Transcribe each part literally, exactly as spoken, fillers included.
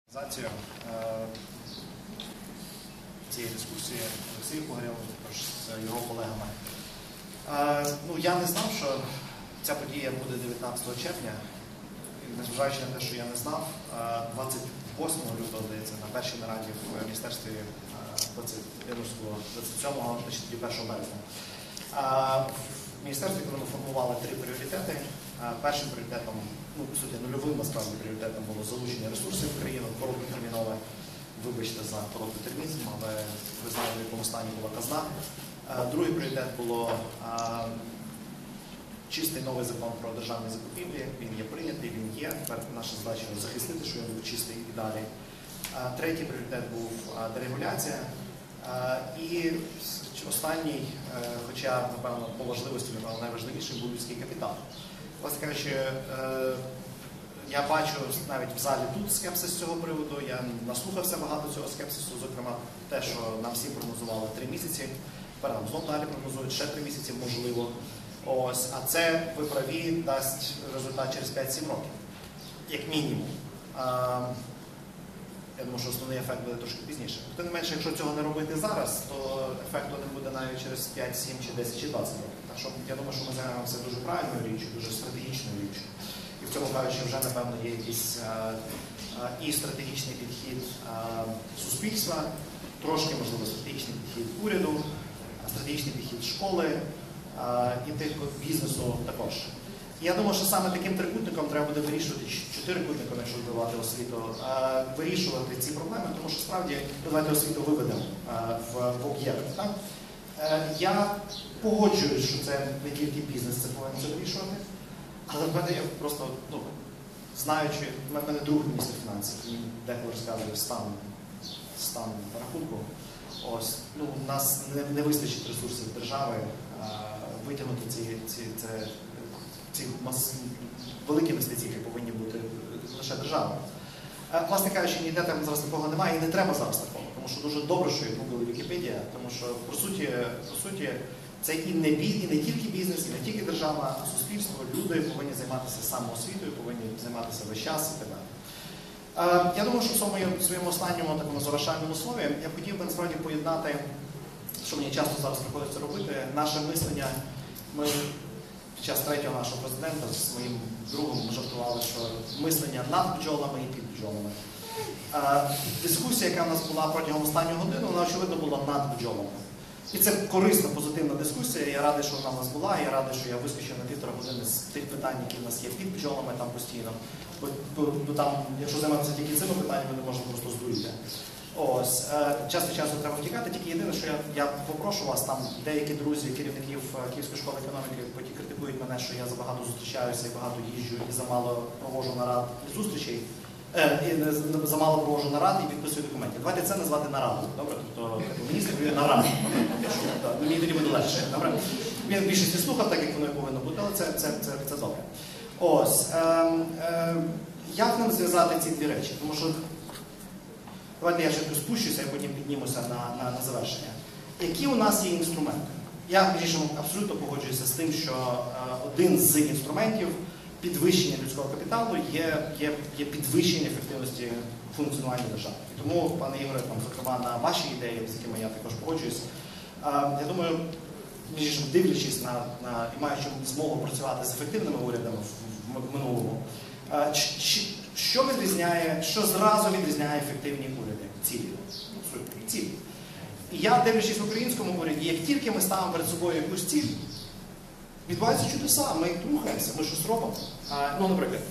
Організацію цієї дискусії Олексію Погорєлову, також з його колегами. Ну, я не знав, що ця подія буде дев'ятнадцятого червня. Незважаючи на те, що я не знав, двадцять восьмого лютого, здається, на першій нараді в міністерстві двадцять сьомого, двадцять першого березня. В міністерстві, коли ми формували три пріоритети, першим пріоритетом, ну, по суті, нульовим насправді пріоритетом було залучення ресурсів в країну, короткотермінове, вибачте за короткий термізм, але ви знаєте, в якому стані була казна. Другий пріоритет було а, чистий новий закон про державні закупівлі. Він є прийнятий, він є. Тепер наша задача захистити, що він був чистий і далі. А, третій пріоритет був а, дерегуляція. А, і останній, а, хоча, напевно, по важливості, напевно, найважливіший був людський капітал. Власне кажучи, а, я бачу навіть в залі тут скепсис з цього приводу, я наслухався багато цього скепсису, зокрема те, що нам всім прогнозували три місяці, тепер нам знов далі прогнозують ще три місяці, можливо. Ось, а це, ви праві, дасть результат через п'ять-сім років, як мінімум. А, я думаю, що основний ефект буде трошки пізніше. Тим не менше, якщо цього не робити зараз, то ефекту не буде навіть через п'ять-сім, чи десять, чи двадцять років. Так що я думаю, що ми займаємося дуже правильною річчю, дуже стратегічною річчю. І в цьому кажучи, вже, напевно, є якийсь а, а, і стратегічний підхід а, суспільства, трошки, можливо, стратегічний підхід уряду, стратегічний підхід школи а, і тих бізнесу також. І я думаю, що саме таким трикутником треба буде вирішувати, чотирикутником, якщо вбивати освіту, а, вирішувати ці проблеми, тому що справді давайте освіту виведемо а, в, в об'єкт. Так? А, я погоджуюсь, що це не тільки бізнес, це повинен це вирішувати. Але в мене я просто, ну, знаючи, в мене друг міністр фінансів, і деколи розказує стан, стан рахунку, ось, ну, у нас не, не вистачить ресурсів держави а, витягнути ці, ці, ці, ці мас... великі інвестиції, які повинні бути лише державою. Власне кажучи, ніде там зараз такого немає і не треба зараз такого, тому що дуже добре, що є Google і Вікіпедія, тому що, по суті, по суті це і не, і не тільки бізнес, і не тільки держава, а суспільство, люди повинні займатися самоосвітою, повинні займатися весь час і так далі. Я думаю, що в своєму, своєму останньому такому завершальному слові я б хотів би насправді поєднати, що мені часто зараз приходиться робити, наше мислення. Ми під час третього нашого президента з моїм другом ми жартували, що мислення над бджолами і під бджолами. Дискусія, яка в нас була протягом останньої години, вона, очевидно, була над бджолами. І це корисна, позитивна дискусія, я радий, що вона в нас була, я радий, що я вискочив на півтора години з тих питань, які в нас є під бджолами там постійно. Бо, бо, бо там, якщо займатися тільки цими питаннями, не можна просто здуріти. Ось, часто часу треба втікати, тільки єдине, що я, я попрошу вас, там деякі друзі, керівників Київської школи економіки потім критикують мене, що я забагато зустрічаюся і багато їжджу, і замало проводжу нарад і зустрічей. І замало проводжу нарад і підписую документи. Давайте це назвати нараду. Добре? Тобто міністр говорить нараду. Мені тоді буде легше. Добре? Він більшість не слухав, так як воно і повинно бути, але це, це, це, це добре. Ось. Е, е, як нам зв'язати ці дві речі? Тому що, давайте я ще спущуся і потім піднімуся на, на, на завершення. Які у нас є інструменти? Я, між іншим, абсолютно погоджуюся з тим, що е, один з інструментів підвищення людського капіталу є, є, є підвищення ефективності функціонування держави. І тому, пане Ігоре, там, зокрема, на ваші ідеї, з якими я також погоджуюсь, я думаю, між дивлячись на, на і маючи змогу працювати з ефективними урядами в, в, в минулому, що відрізняє, що зразу відрізняє ефективні уряди? Цілі. Цілі. І я, дивлячись в українському уряді, як тільки ми ставимо перед собою якусь ціль, відбуваються чудеса, ми рухаємося, ми щось робимо. А, ну, наприклад,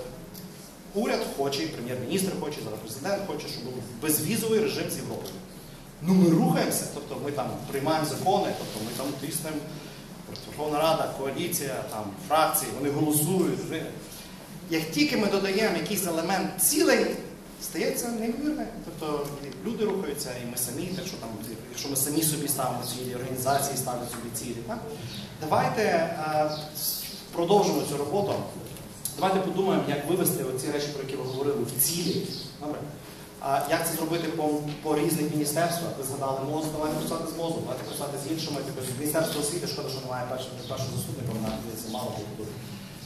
уряд хоче, прем'єр-міністр хоче, зараз президент хоче, щоб був безвізовий режим з Європою. Ну, ми рухаємося, тобто ми там приймаємо закони, тобто ми там тиснемо, Верховна Рада, коаліція, там, фракції, вони голосують. Як тільки ми додаємо якийсь елемент цілей, стається неймовірне. Тобто люди рухаються, і ми самі, так що там, якщо ми самі собі ставимо цілі, організації ставлять собі цілі. Так? Давайте а, продовжимо цю роботу. Давайте подумаємо, як вивести оці речі, про які ви говорили, в цілі. Добре? А як це зробити по, по різних міністерствах? Ви згадали МОЗ, давайте працювати з МОЗом, давайте працювати з іншими. Тобто, Міністерство освіти, шкода, що немає першого, першого заступника, вона, здається, мало буде.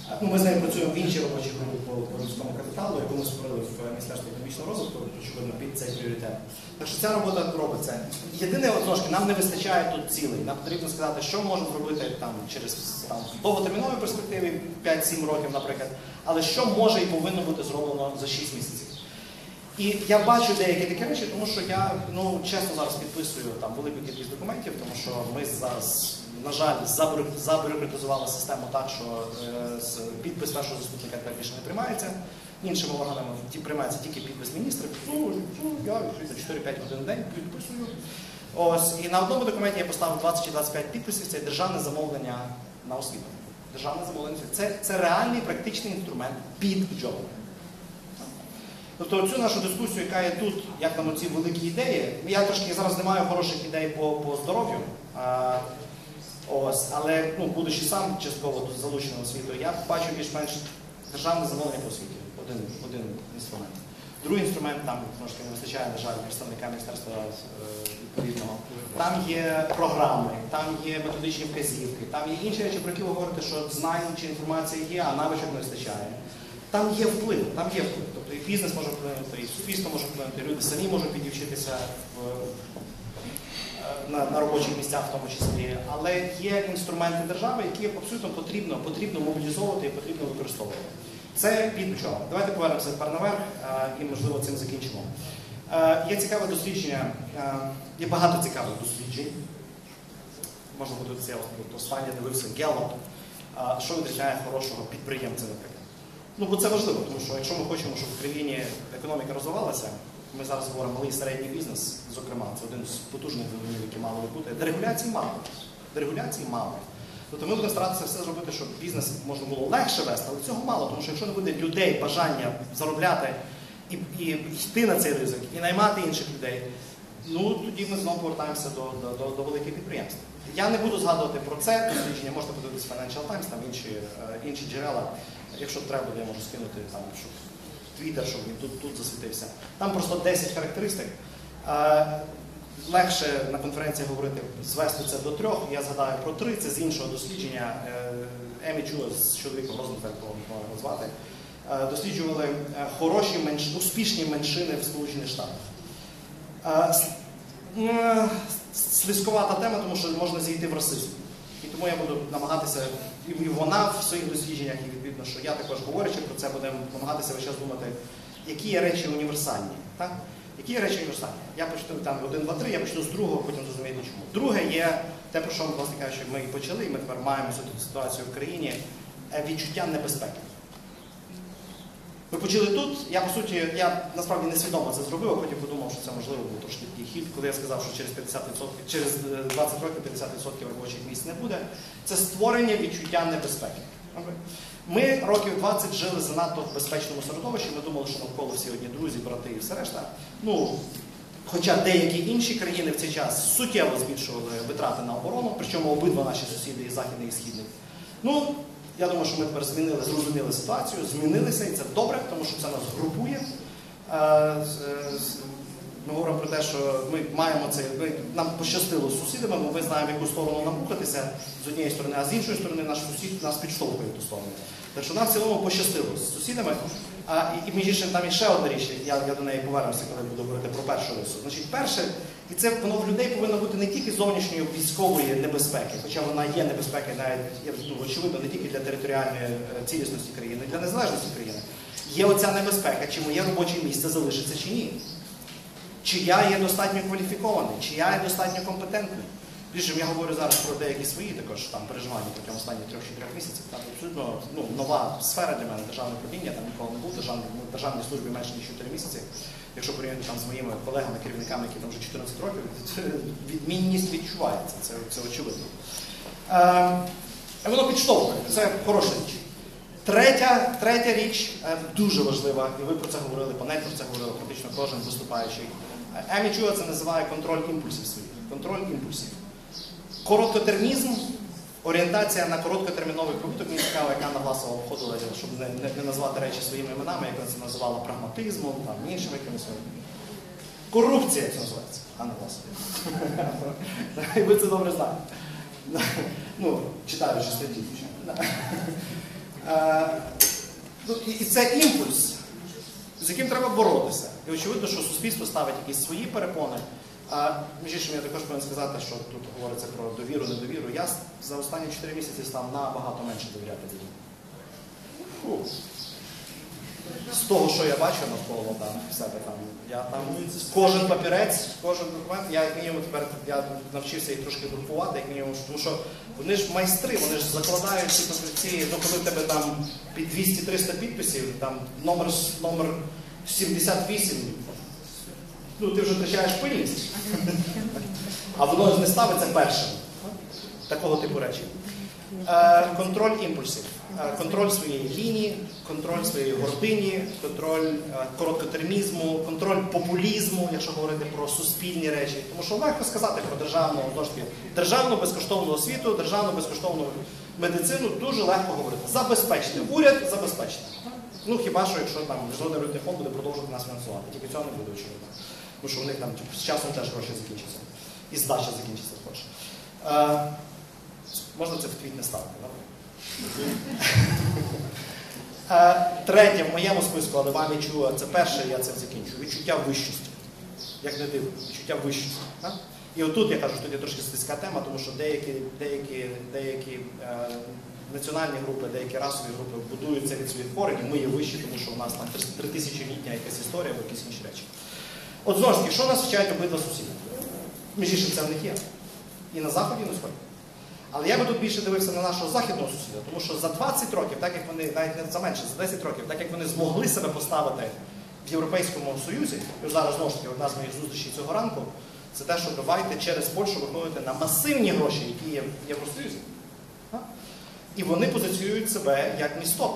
Ну, ми з нею працюємо в іншій робочій групі по, по людському капіталу, яку ми створили в Міністерстві економічного розвитку, очевидно, під цей пріоритет. Так що ця робота робиться. Єдине, от, трошки, нам не вистачає тут цілей. Нам потрібно сказати, що можемо зробити там, через там, довготерміновій перспективі, п'ять-сім років, наприклад, але що може і повинно бути зроблено за шість місяців. І я бачу деякі такі речі, тому що я, ну, чесно, зараз підписую там велику кількість документів, тому що ми зараз, на жаль, забюрократизували систему так, що е, підпис першого заступника тепер більше не приймається. Іншими органами ті, приймається тільки підпис міністрів. Ну, я за чотири-п'ять годин в день підписую. Ось, і на одному документі я поставив двадцять чи двадцять п'ять підписів, це державне замовлення на освіту. Державне замовлення. Це, це реальний практичний інструмент під джобом. Тобто цю нашу дискусію, яка є тут, як там оці великі ідеї, я трошки зараз не маю хороших ідей по, по здоров'ю, а, ось, але, ну, будучи сам частково тут залученим освітою, я бачу більш-менш державне замовлення по освіті. Один, один інструмент. Другий інструмент, там трошки не вистачає, на жаль, представника Міністерства відповідного. Там є програми, там є методичні вказівки, там є інші речі, про які ви говорите, що знань чи інформація є, а навичок не вистачає. Там є вплив, там є вплив. Тобто і бізнес може вплинути, і суспільство може вплинути, люди самі можуть підівчитися на, на робочих місцях в тому числі. Але є інструменти держави, які абсолютно потрібно, потрібно мобілізовувати і потрібно використовувати. Це під чого. Давайте повернемося тепер наверх і, можливо, цим закінчимо. Є цікаве дослідження, є багато цікавих досліджень. Можна подивитися, от останнє дивився Gallup, що відрізняє хорошого підприємця, наприклад. Ну, бо це важливо, тому що якщо ми хочемо, щоб в країні економіка розвивалася, ми зараз говоримо малий і середній бізнес, зокрема, це один з потужних двигунів, які мали би бути. Дерегуляції мало. Дерегуляції мало. Тобто ми будемо старатися все зробити, щоб бізнес можна було легше вести, але цього мало, тому що якщо не буде людей бажання заробляти і, і йти на цей ризик, і наймати інших людей, ну тоді ми знову повертаємося до, до, до, до великих підприємств. Я не буду згадувати про це дослідження, можете подивитися Financial Times, там інші, інші джерела. Якщо треба, я можу скинути там, щоб Twitter, щоб він тут, тут засвітився. Там просто десять характеристик. Легше на конференції говорити, звести це до трьох. Я згадаю про три. Це з іншого дослідження. Емі Чула з чоловіком Розенфельдом його звати. Досліджували хороші, менш... успішні меншини в Сполучених Штатах. Слизькувата тема, тому що можна зійти в расизм. І тому я буду намагатися, і вона в своїх дослідженнях, і відповідно, що я також говорячи про це, будемо намагатися весь час думати, які є речі універсальні. Так? Які є речі універсальні? Я почну там один, два, три, я почну з другого, потім зрозуміти чому. Друге є те, про що, власне кажучи, ми і почали, і ми тепер маємо ситуацію в країні, відчуття небезпеки. Ми почали тут, я по суті, я насправді несвідомо це зробив, а потім подумав, що це можливо був трошки такий хід, коли я сказав, що через п'ятдесят відсотків, через двадцять років п'ятдесят відсотків робочих місць не буде. Це створення відчуття небезпеки. Ми років двадцять жили занадто в безпечному середовищі, ми думали, що навколо всі одні друзі, брати і все решта. Ну, хоча деякі інші країни в цей час суттєво збільшували витрати на оборону, причому обидва наші сусіди, і західний, і східний. Ну, я думаю, що ми тепер змінили, зрозуміли ситуацію, змінилися, і це добре, тому що це нас групує. Ми говоримо про те, що ми маємо це, ми, нам пощастило з сусідами, бо ми знаємо, в яку сторону нам рухатися з однієї сторони, а з іншої сторони наш сусід нас підштовхує в ту сторону. Так що нам в цілому пощастило з сусідами. А, і, і між іншим, там іще одна річ, я, я до неї повернуся, коли буду говорити про першу рису. Значить, перше, і це воно в людей повинно бути не тільки зовнішньої військової небезпеки, хоча вона є небезпека навіть, ну, очевидно, не тільки для територіальної цілісності країни, для незалежності країни. Є оця небезпека, чи моє робоче місце залишиться чи ні. Чи я є достатньо кваліфікований, чи я є достатньо компетентний. Більше я говорю зараз про деякі свої також там переживання протягом останніх трьох-чотирьох місяців. Там абсолютно ну, нова сфера для мене державне управління, там ніколи не був в державній, державній службі менше ніж чотири місяці. Якщо порівняти там з моїми колегами, керівниками, які там вже чотирнадцять років, відмінність відчувається, це, це очевидно. Е, воно підштовхує, це хороша річ. Третя, третя річ, е, дуже важлива, і ви про це говорили, панель про це говорили, практично кожен виступаючий. Емі Чула це називає контроль імпульсів своїх. Контроль імпульсів. Короткотермізм, орієнтація на короткотерміновий прибуток. Мені цікаво, як Анна Власова обходила, щоб не, не, не назвати речі своїми іменами, як вона це називала прагматизмом, там, іншими якимось. Корупція це називається, Анна Власова. І ви це добре знаєте. Ну, читаючи статті. Е, ну, і, і це імпульс, з яким треба боротися. І очевидно, що суспільство ставить якісь свої перепони. А, між іншим, я також повинен сказати, що тут говориться про довіру, недовіру. Я за останні чотири місяці став набагато менше довіряти людям. Фу. З того, що я бачу навколо там, в себе там, я там, кожен папірець, кожен документ, я як мінімум тепер я навчився їх трошки групувати, як мінімум, тому що вони ж майстри, вони ж закладають ці конструкції, ну коли в тебе там під двісті-триста підписів, там номер, номер сімдесят вісім, ну ти вже втрачаєш пильність, а воно не ставиться першим. Такого типу речі. Е, контроль імпульсів, е, контроль своєї лінії, контроль своєї гордині, контроль е, короткотермізму, контроль популізму, якщо говорити про суспільні речі. Тому що легко сказати про державну, державну безкоштовну освіту, державну безкоштовну медицину, дуже легко говорити. Забезпечити. Уряд забезпечити. Ну хіба що, якщо там Міжнародний валютний фонд буде продовжувати нас фінансувати. Тільки цього не буде, очевидно. Тому що у них там з часом теж гроші закінчаться. І здача закінчиться також. Е, Можна це в твіт не ставити, так? Третє, в моєму списку, але вам відчула, це перше, я цим закінчу. Відчуття вищості. Як не дивно, відчуття вищості. Так? І отут, я кажу, тут є трошки слизька тема, тому що деякі, деякі, деякі е, національні групи, деякі расові групи будуються від своїх коренів, ми є вищі, тому що у нас там тритисячолітня якась історія або якісь інші речі. От знову ж таки, що нас вчають обидва сусіди? Між іншим, це в них є. І на Заході, і на Сході. Але я би тут більше дивився на нашого західного сусіда, тому що за двадцять років, так як вони, навіть не за менше, за десять років, так як вони змогли себе поставити в Європейському Союзі, і зараз, знову ж таки, одна з моїх зустрічей цього ранку, це те, що давайте через Польщу виходити на масивні гроші, які є в Євросоюзі. І вони позиціюють себе як місток.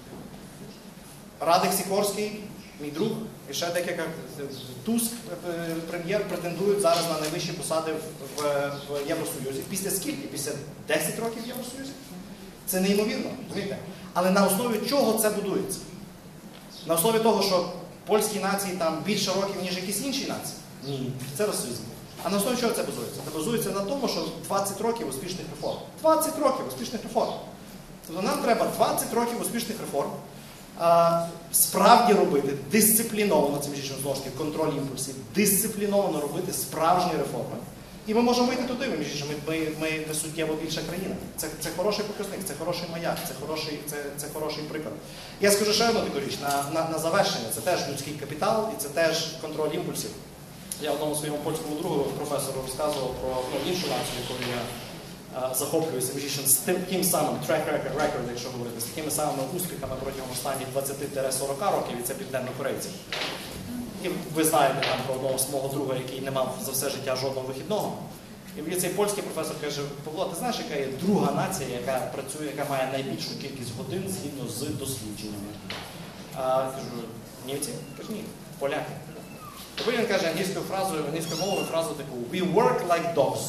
Радик Сікорський, мій друг, і ще декілька, Туск, прем'єр, претендують зараз на найвищі посади в, в Євросоюзі. Після скільки? Після десять років в Євросоюзі? Це неймовірно, розумієте? Але на основі чого це будується? На основі того, що польській нації там більше років, ніж якісь інші нації? Ні, це расизм. А на основі чого це базується? Це базується на тому, що двадцять років успішних реформ. двадцять років успішних реформ. Тобто нам треба двадцять років успішних реформ, а, справді робити дисципліновано, це між знову ж таки контроль імпульсів, дисципліновано робити справжні реформи. І ми можемо вийти туди, між іншим, ми, ми, ми, ми суттєво більша країна. Це, це хороший показник, це хороший маяк, це хороший, це, це хороший приклад. Я скажу ще одну таку річ, на, на, на завершення, це теж людський капітал і це теж контроль імпульсів. Я одному своєму польському другу, професору, розказував про ну, іншу націю, якою я а, захоплююся, між іншим, з таким самим track record, record, якщо говорити, з такими самими успіхами протягом останніх двадцяти-сорок років, і це південнокорейці. І ви знаєте там про одного з мого друга, який не мав за все життя жодного вихідного. І мені цей польський професор каже: Павло, ти знаєш, яка є друга нація, яка працює, яка має найбільшу кількість годин згідно з дослідженнями? А я кажу: німці? Кажу, ні, поляки. Тобто він каже англійською фразою, англійською мовою фразу таку: we work like dogs.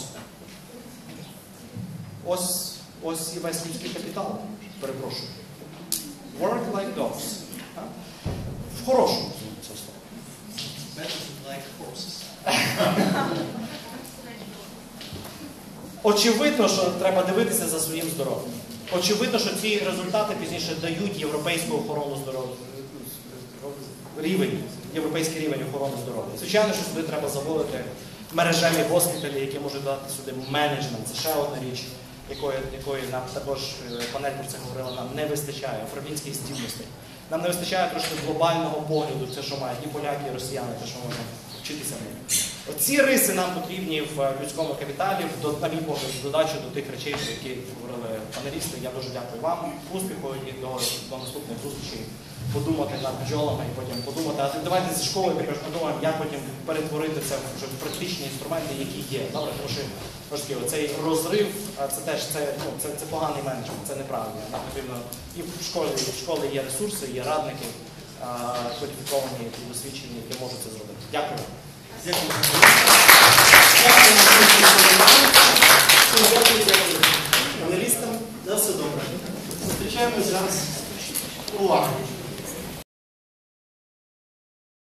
Ось, ось і весь людський капітал, перепрошую. Work like dogs. А? В хорошому це слово. Очевидно, що треба дивитися за своїм здоров'ям. Очевидно, що ці результати пізніше дають європейську охорону здоров'я. Рівень, європейський рівень охорони здоров'я. Звичайно, що сюди треба заводити мережеві госпіталі, які можуть дати сюди менеджмент. Це ще одна річ, якої, якої нам також, панель про це говорила, нам не вистачає, управлінських здібностей. Нам не вистачає трошки глобального погляду, це, що мають і поляки, і росіяни, те, що можна вчитися в них. Оці риси нам потрібні в людському капіталі, на мій погляд, в додачу до тих речей, про які говорили панелісти. Я дуже дякую вам, успіху і до, до наступних зустрічей. Подумати над бджолами і потім подумати, а давайте зі школи також подумаємо, як потім перетворити це вже в практичні інструменти, які є. Добре? Тому що трошки оцей розрив, це теж це, ну, це, це поганий менеджмент, це неправильно. Нам потрібно і в школі, в школі є ресурси, є радники, кваліфіковані і досвідчені, які можуть це зробити. Дякую. Дякую.